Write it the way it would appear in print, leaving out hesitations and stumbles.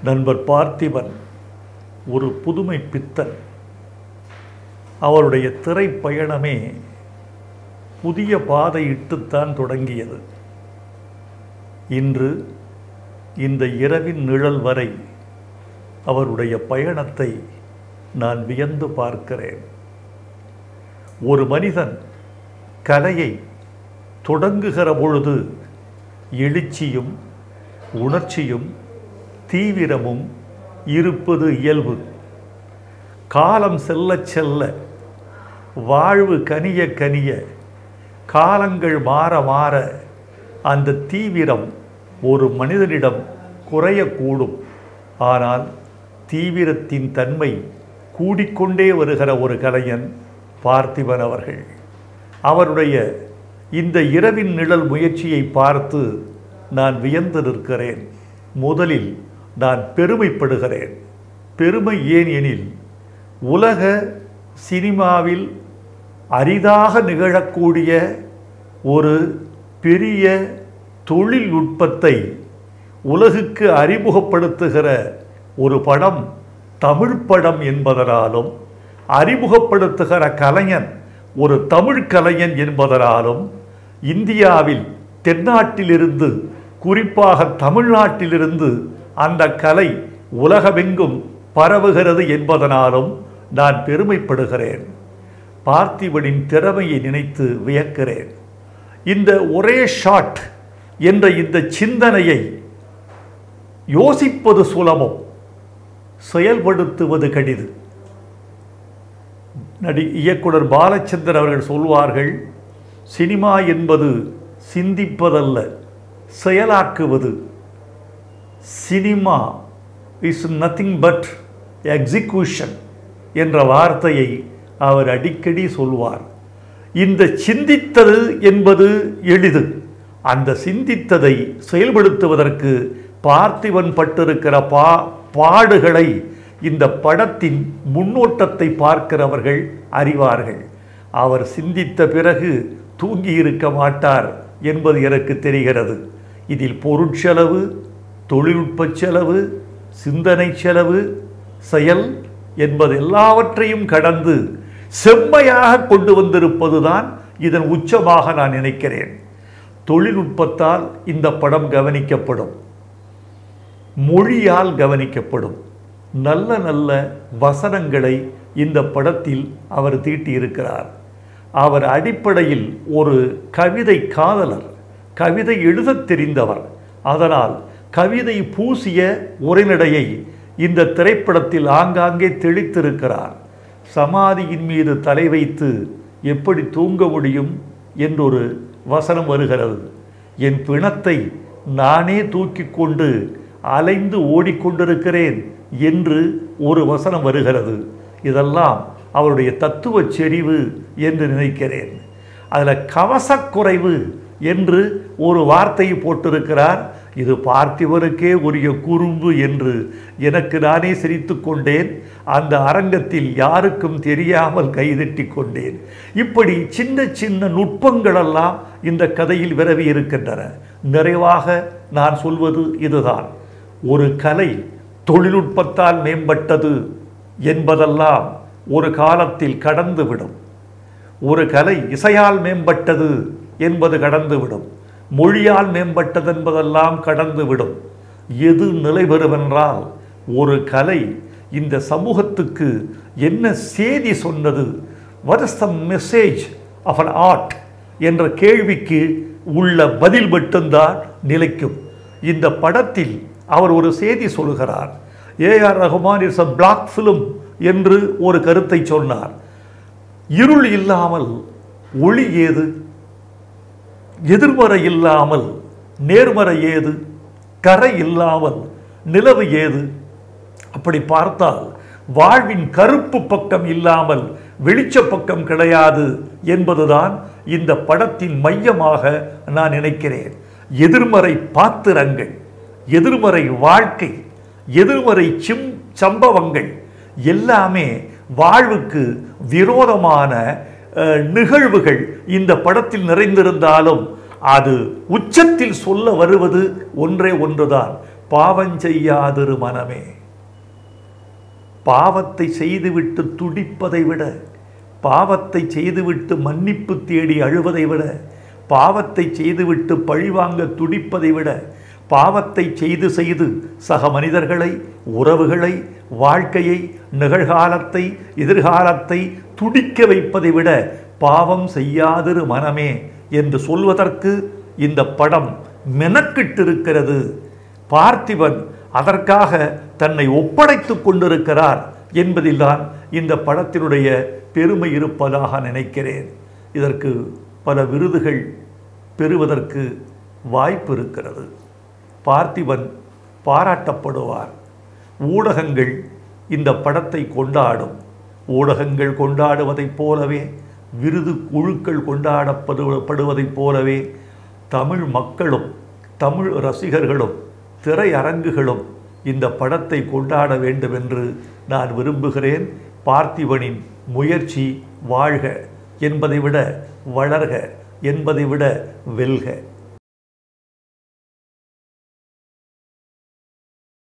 நண்பர் பார்த்திபன் ஒரு புதுமை பித்தன். அவருடைய திரைப்பயணமே புதிய பாதையிட்டுத்தான் தொடங்கியது. இன்று இந்த இரவின் நிழல் வரை அவருடைய பயணத்தை நான் வியந்து பார்க்கிறேன். ஒரு மனிதன் கலையை தொடங்குகிற பொழுது எழுச்சியும் உணர்ச்சியும் தீவிரமும் இருப்பது இயல்பு. காலம் செல்ல செல்ல, வாழ்வு கனிய கனிய, காலங்கள் மாற மாற அந்த தீவிரம் ஒரு மனிதனிடம் குறையக்கூடும். ஆனால் தீவிரத்தின் தன்மை கூடிக்கொண்டே வருகிற ஒரு கலைஞன் பார்த்திபன் அவர்கள். அவருடைய இந்த இரவின் நிழல் முயற்சியை பார்த்து நான் வியந்து நிற்கிறேன். முதலில் நான் பெருமைப்படுகிறேன். பெருமை ஏன் எனில், உலக சினிமாவில் அரிதாக நிகழக்கூடிய ஒரு பெரிய தொழில்நுட்பத்தை உலகுக்கு அறிமுகப்படுத்துகிற ஒரு படம் தமிழ் படம் என்பதனாலும், அறிமுகப்படுத்துகிற கலைஞன் ஒரு தமிழ் கலைஞன் என்பதனாலும், இந்தியாவில் தென்னாட்டிலிருந்து, குறிப்பாக தமிழ்நாட்டிலிருந்து அந்த கலை உலகமெங்கும் பரவுகிறது என்பதனாலும் நான் பெருமைப்படுகிறேன். பார்த்திபனின் திறமையை நினைத்து வியக்கிறேன். இந்த ஒரே ஷாட் என்ற இந்த சிந்தனையை யோசிப்பது சுலபம், செயல்படுத்துவது கடிது. இயக்குனர் பாலச்சந்தர் அவர்கள் சொல்வார்கள், சினிமா என்பது சிந்திப்பதல்ல, செயலாக்குவது. Cinema is nothing but execution என்ற வார்த்தையை அவர் அடிக்கடி சொல்வார். இந்த சிந்தித்தது என்பது எளிது. அந்த சிந்தித்ததை செயல்படுத்துவதற்கு பார்த்திபன் பட்டிருக்கிற பாடுகளை இந்த படத்தின் முன்னோட்டத்தை பார்க்கிறவர்கள் அறிவார்கள். அவர் சிந்தித்த பிறகு தூங்கி இருக்க மாட்டார் என்பது எனக்கு தெரிகிறது. இதில் பொருட்செலவு, தொழில்நுட்ப செலவு, சிந்தனை செலவு, செயல் என்பது எல்லாவற்றையும் கடந்து செம்மையாக கொண்டு வந்திருப்பதுதான் இதன் உச்சமாக நான் நினைக்கிறேன். தொழில்நுட்பத்தால் இந்த படம் கவனிக்கப்படும், மொழியால் கவனிக்கப்படும். நல்ல நல்ல வசனங்களை இந்த படத்தில் அவர் தீட்டியிருக்கிறார். அவர் அடிப்படையில் ஒரு கவிதை காதலர், கவிதை எழுதத் தெரிந்தவர். அதனால் கவிதை பூசிய உரைநடையை இந்த திரைப்படத்தில் ஆங்காங்கே தெளித்திருக்கிறார். சமாதியின் மீது தலை வைத்து எப்படி தூங்க முடியும் என்றொரு வசனம் வருகிறது. என் பிணத்தை நானே தூக்கி கொண்டு அலைந்து ஓடிக்கொண்டிருக்கிறேன் என்று ஒரு வசனம் வருகிறது. இதெல்லாம் அவருடைய தத்துவ செறிவு என்று நினைக்கிறேன். அதில் கவசக்குறைவு என்று ஒரு வார்த்தையை போட்டிருக்கிறார். இது பார்த்திபனுக்கே உரிய குறும்பு என்று எனக்கு நானே சிரித்து கொண்டேன். அந்த அரங்கத்தில் யாருக்கும் தெரியாமல் கைதட்டி கொண்டேன். இப்படி சின்ன சின்ன நுட்பங்களெல்லாம் இந்த கதையில் விரவி இருக்கின்றன. நிறைவாக நான் சொல்வது இதுதான், ஒரு கலை தொழில்நுட்பத்தால் மேம்பட்டது என்பதெல்லாம் ஒரு காலத்தில் கடந்துவிடும். ஒரு கலை இசையால் மேம்பட்டது என்பது கடந்துவிடும். மொழியால் மேம்பட்டது என்பதெல்லாம் கடந்துவிடும். எது நிலை பெறுவென்றால், ஒரு கலை இந்த சமூகத்துக்கு என்ன செய்தி சொன்னது, what is the message of an art என்ற கேள்விக்கு உள்ள பதில் மட்டும்தான் நிலைக்கும். இந்த படத்தில் அவர் ஒரு செய்தி சொல்கிறார். AR Rahman is a black film என்று ஒரு கருத்தை சொன்னார். இருள் இல்லாமல் ஒளி ஏது? எதிர்மறை இல்லாமல் நேர்மறை ஏது? கரை இல்லாமல் நிலவு ஏது? அப்படி பார்த்தால் வாழ்வின் கருப்பு பக்கம் இல்லாமல் வெளிச்ச பக்கம் கிடையாது என்பதுதான் இந்த படத்தின் மையமாக நான் நினைக்கிறேன். எதிர்மறை பாத்திரங்கள், எதிர்மறை வாழ்க்கை, எதிர்மறை சம்பவங்கள் எல்லாமே வாழ்வுக்கு விரோதமான நிகழ்வுகள் இந்த படத்தில் நிறைந்திருந்தாலும் அது உச்சத்தில் சொல்ல வருவது ஒன்றே ஒன்றுதான், பாவஞ்செய்யாதிரு மனமே. பாவத்தை செய்துவிட்டு துடிப்பதை விட, பாவத்தை செய்துவிட்டு மன்னிப்பு தேடி அழுவதை விட, பாவத்தை செய்துவிட்டு பழிவாங்க துடிப்பதை விட, பாவத்தை செய்து சக மனிதர்களை, உறவுகளை, வாழ்க்கையை, நிகழ்காலத்தை, எதிர்காலத்தை துடிக்க வைப்பதை விட பாவம் செய்யாதிரு மனமே என்று சொல்வதற்கு இந்த படம் மெனக்கிட்டிருக்கிறது. பார்த்திபன் அதற்காக தன்னை ஒப்படைத்துக் கொண்டிருக்கிறார் என்பதில்தான் இந்த படத்தினுடைய பெருமை இருப்பதாக நினைக்கிறேன். இதற்கு பல விருதுகள் பெறுவதற்கு வாய்ப்பு இருக்கிறது. பார்த்திபன் பாராட்டப்படுவார். ஊடகங்கள் இந்த படத்தை கொண்டாடும். ஊடகங்கள் கொண்டாடுவதைப் போலவே, விருது குழுக்கள் கொண்டாடப்படுவதைப் போலவே தமிழ் மக்களும் தமிழ் ரசிகர்களும் திரையரங்குகளும் இந்த படத்தை கொண்டாட வேண்டும் என்று நான் விரும்புகிறேன். பார்த்திபனின் முயற்சி வாழ்க என்பதை விட வளர்க என்பதை விட வெல்க.